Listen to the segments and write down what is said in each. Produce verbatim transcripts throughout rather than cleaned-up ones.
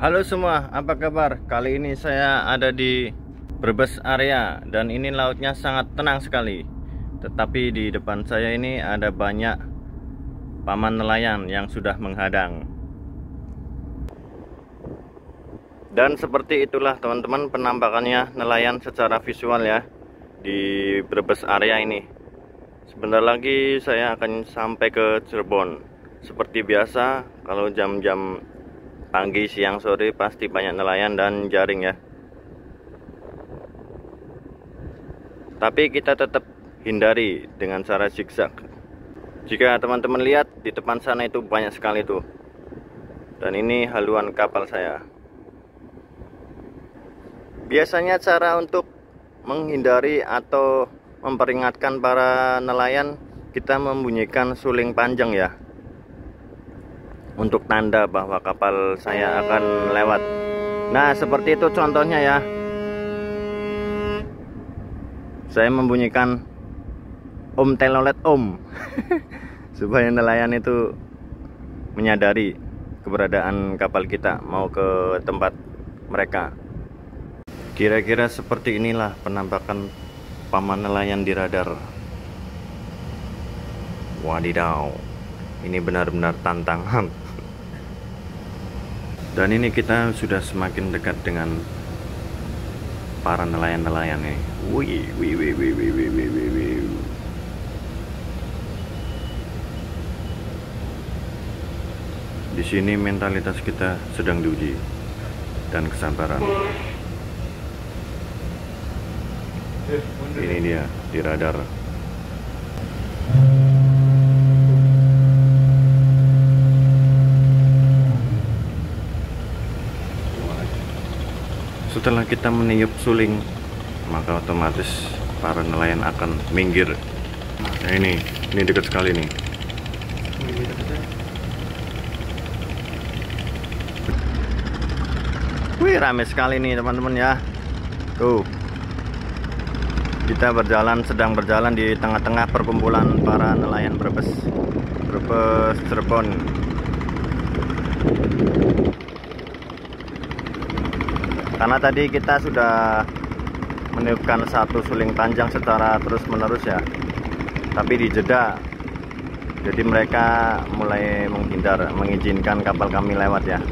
Halo semua, apa kabar? Kali ini saya ada di Brebes area dan ini lautnya sangat tenang sekali. Tetapi di depan saya ini ada banyak paman nelayan yang sudah menghadang. Dan seperti itulah teman-teman penampakannya nelayan secara visual ya di Brebes area ini. Sebentar lagi saya akan sampai ke Cirebon. Seperti biasa kalau jam-jam pagi, siang, sore pasti banyak nelayan dan jaring ya. Tapi kita tetap hindari dengan cara zigzag. Jika teman-teman lihat di depan sana itu banyak sekali tuh. Dan ini haluan kapal saya. Biasanya cara untuk menghindari atau memperingatkan para nelayan, kita membunyikan suling panjang ya, untuk tanda bahwa kapal saya akan lewat. Nah seperti itu contohnya ya. Saya membunyikan om telolet om supaya nelayan itu menyadari keberadaan kapal kita mau ke tempat mereka. Kira-kira seperti inilah penampakan paman nelayan di radar. Wadidaw, ini benar-benar tantangan. Dan ini kita sudah semakin dekat dengan para nelayan-nelayan nih. Wih, wih, wih, wih, wih, wih, wih, wih, wih. Di sini mentalitas kita sedang diuji dan kesabaran. Ini dia di radar. Setelah kita meniup suling, maka otomatis para nelayan akan minggir. Nah ini, ini dekat sekali nih. Wih, rame sekali nih teman-teman ya. Tuh, kita berjalan, sedang berjalan di tengah-tengah perkumpulan para nelayan Brebes, Brebes Cirebon. Karena tadi kita sudah meniupkan satu suling panjang secara terus-menerus ya, tapi dijeda, jadi mereka mulai menghindar, mengizinkan kapal kami lewat ya.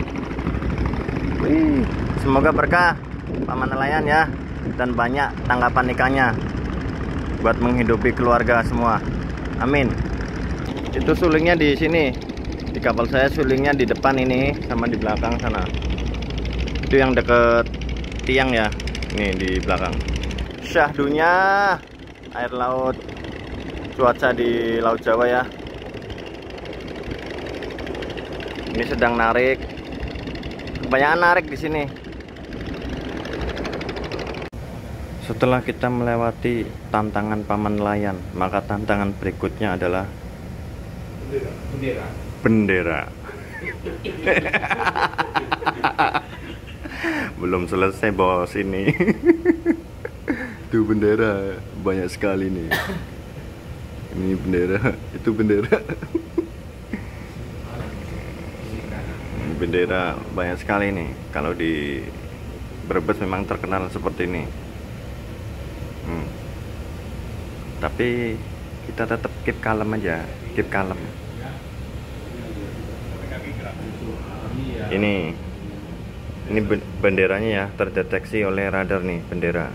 Wih, semoga berkah paman nelayan ya, dan banyak tangkapan ikannya buat menghidupi keluarga semua. Amin. Itu sulingnya di sini, di kapal saya sulingnya di depan ini sama di belakang sana. Itu yang deket tiang ya, ini di belakang. Syahdunya air laut, cuaca di Laut Jawa ya. Ini sedang narik, kebanyakan narik di sini. Setelah kita melewati tantangan paman nelayan, maka tantangan berikutnya adalah bendera. Bendera. Belum selesai bos ini. Itu bendera banyak sekali nih. Ini bendera, itu bendera. Bendera banyak sekali nih. Kalau di Brebes memang terkenal seperti ini. Hmm. Tapi kita tetap keep kalem aja, keep kalem. Ini. Ini benderanya ya, terdeteksi oleh radar nih, bendera.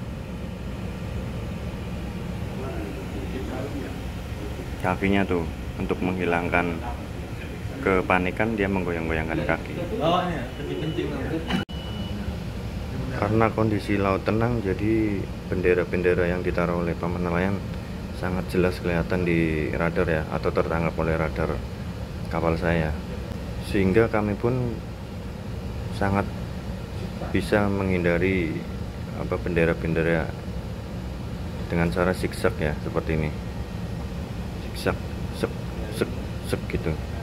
Kakinya tuh, untuk menghilangkan kepanikan dia menggoyang-goyangkan kaki. Karena kondisi laut tenang, jadi bendera-bendera yang ditaruh oleh paman nelayan sangat jelas kelihatan di radar ya, atau tertangkap oleh radar kapal saya. Sehingga kami pun sangat bisa menghindari apa bendera-bendera dengan cara zigzag ya, seperti ini. Zigzag, sek, sek, sek gitu.